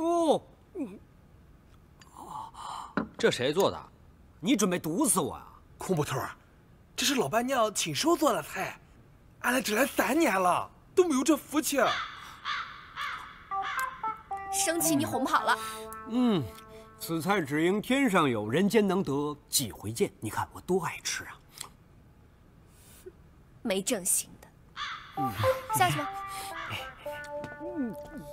哦， 这谁做的？ 你准备毒死我呀？ 孔捕头，这是老伴娘亲手做的菜，俺来这来3年了，都没有这福气。 生气你哄跑了。 此菜只应天上有，人间能得几回见。你看我多爱吃啊！ 没正形的。下去吧。